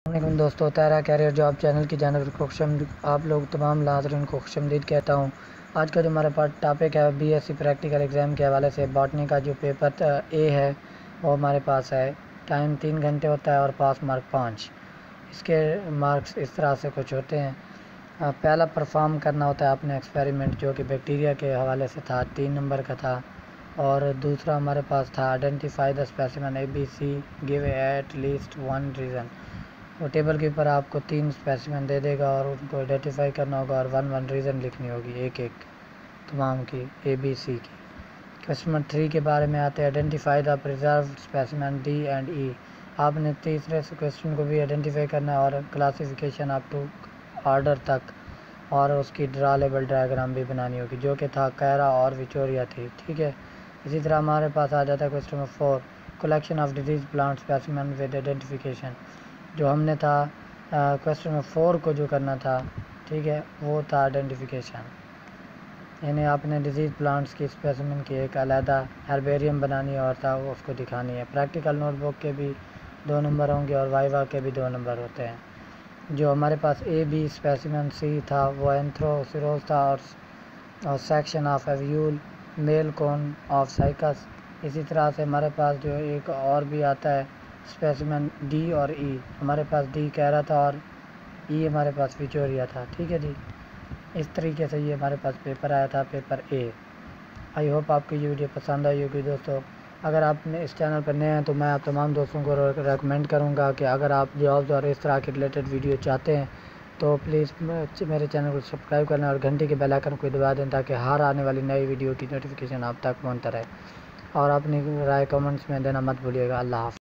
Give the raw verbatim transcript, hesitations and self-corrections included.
علیکم دوستو، تیرا کیریئر جاب چینل کی جانب سے خوش آمدید۔ آپ لوگ تمام ناظرین کو خوش آمدید کہتا ہوں۔ آج کا جو ہمارے پاس ٹاپک ہے B S C practical exam کے حوالے سے باٹنی کا جو پیپر اے ہے وہ ہمارے پاس ہے۔ ٹائم تین گھنٹے ہوتا ہے اور پاس مارک پانچ۔ اس کے مارکس اس طرح سے کچھ ہوتے ہیں۔ پہلا پرفارم کرنا ہوتا ہے اپنے ایکسپیریمنٹ جو کہ بیکٹیریا کے حوالے سے تھا، تین نمبر کا تھا، اور دوسرا ہمارے پاس تھا identify the specimen A B C give at least one reason. وہ ٹیبل کے اوپر آپ کو تین اسپیسیمن دے دے گا اور ان کو آئیڈینٹیفائی کرنا ہوگا اور ون ون ریزن لکھنی ہوگی، ایک ایک تمام کی اے بی سی کی۔ کوسچن نمبر تھری کے بارے میں آتے ہیں identify the preserved specimen D and E. آپ نے تیسرے کوسچن کو بھی آئیڈینٹیفائی کرنا ہے اور کلاسیفیکیشن اپ ٹو آرڈر تک، اور اس کی ڈرا لیبل ڈائیگرام بھی بنانی ہوگی جو کہ تھا کیرا اور وکٹوریا تھی، ٹھیک ہے۔ اسی طرح ہمارے پاس آ جاتا ہے question number four, collection of disease plant specimen with identification. جو ہم نے تھا کوسچن نمبر فور کو جو کرنا تھا، ٹھیک ہے، وہ تھا آئیڈینٹیفیکیشن، یعنی آپ نے ڈیزیز پلانٹس کی اسپیسیمن کی ایک علیحدہ ہربیریم بنانی ہے اور تھا اس کو دکھانی ہے۔ پریکٹیکل نوٹ بک کے بھی دو نمبر ہوں گے اور وائیوا کے بھی دو نمبر ہوتے ہیں۔ جو ہمارے پاس اے بی اسپیسیمن سی تھا وہ اینتھروسیروز تھا اور سیکشن آف ایویول میل کون آف سائکس۔ اسی طرح سے ہمارے پاس جو ایک اور بھی آتا ہے اسپیسیمن ڈی اور ای، ہمارے پاس ڈی کیرا تھا اور ای ہمارے پاس وکٹوریا تھا، ٹھیک ہے جی۔ اس طریقے سے یہ ہمارے پاس پیپر آیا تھا، پیپر اے۔ آئی ہوپ آپ کی یہ ویڈیو پسند آئی ہوگی دوستو۔ اگر آپ نے اس چینل پر نئے ہیں تو میں آپ تمام دوستوں کو ریکمینڈ کروں گا کہ اگر آپ جابز اور اس طرح کے ریلیٹڈ ویڈیو چاہتے ہیں تو پلیز میرے چینل کو سبسکرائب کرنا اور گھنٹی کے بیل آئکن کو دبا دیں تاکہ ہر آنے والی نئی ویڈیو کی نوٹیفیکیشن آپ تک پہنچتا رہے، اور اپنی رائے کمنٹس میں دینا مت بھولیے گا۔ اللہ حافظ۔